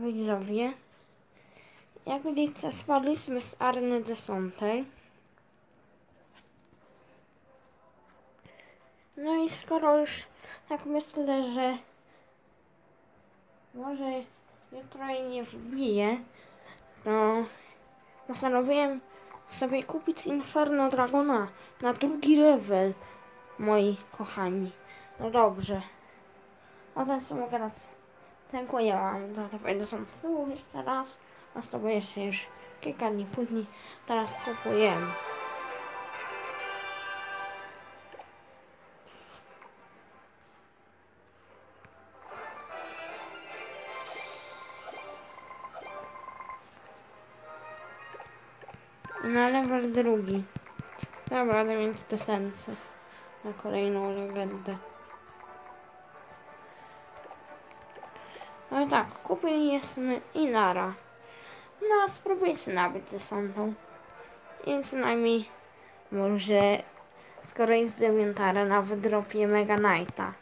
widzowie, jak widzicie, spadliśmy z areny 10. No i skoro już tak myślę, że może jutro jej nie wbiję, to postanowiłem sobie kupić Inferno Dragona na 2. level, moi kochani. No dobrze. A teraz mogę raz. Dziękuję wam za to, będę są jeszcze raz. A z tobą jeszcze już kilka dni później. Teraz kupujemy. Na level 2. Dobra, to więc tysięcy. Na kolejną legendę. No i tak, kupiliśmy i nara. No, spróbuję się nabyć 10. I przynajmniej może, skoro jest 9, nawet dropię Mega Knighta.